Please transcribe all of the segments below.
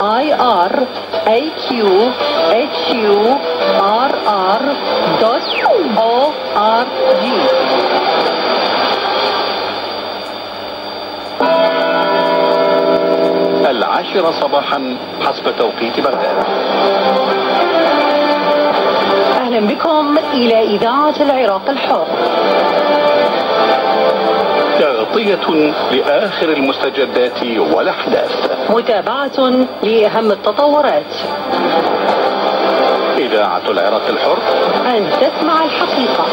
العاشرة صباحا حسب توقيت بغداد. أهلا بكم إلى إذاعة العراق الحر. تغطية لآخر المستجدات والأحداث، متابعة لأهم التطورات. إذاعة العراق الحر، أن تسمع الحقيقة.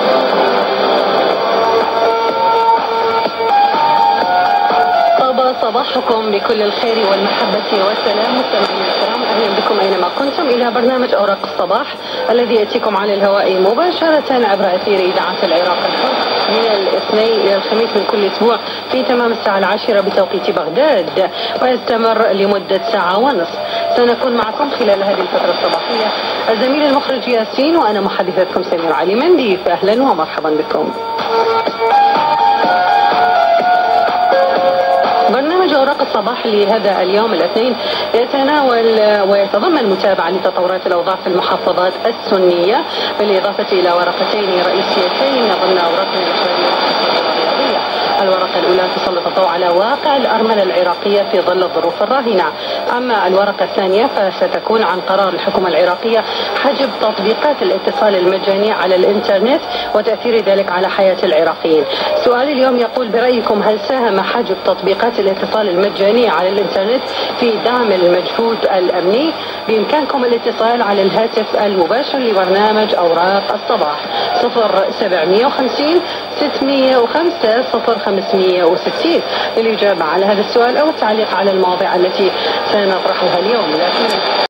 صباحكم بكل الخير والمحبة والسلام مستمعينا الكرام، أهلا بكم أينما كنتم إلى برنامج أوراق الصباح الذي يأتيكم على الهواء مباشرة عبر أثير إذاعة العراق الحر من الاثنين إلى الخميس من كل أسبوع في تمام الساعة 10 بتوقيت بغداد، ويستمر لمدة ساعة ونصف. سنكون معكم خلال هذه الفترة الصباحية الزميل المخرج ياسين، وأنا محدثتكم سمير علي منديف. أهلا ومرحبا بكم. برنامج أوراق الصباح لهذا اليوم الاثنين يتناول ويتضمن متابعة لتطورات الأوضاع في المحافظات السنية، بالإضافة إلى ورقتين رئيسيتين ضمن أوراقنا الإخبارية والرياضية. الورقة الأولى تسلط الضوء على واقع الأرملة العراقية في ظل الظروف الراهنة، أما الورقة الثانية فستكون عن قرار الحكومة العراقية حجب تطبيقات الاتصال المجاني على الإنترنت وتأثير ذلك على حياة العراقيين. سؤال اليوم يقول: برأيكم هل ساهم حجب تطبيقات الاتصال المجاني على الإنترنت في دعم المجهود الأمني؟ بإمكانكم الاتصال على الهاتف المباشر لبرنامج أوراق الصباح 0750 605 0560 للإجابة على هذا السؤال أو التعليق على المواضيع التي سنطرحها اليوم. لكن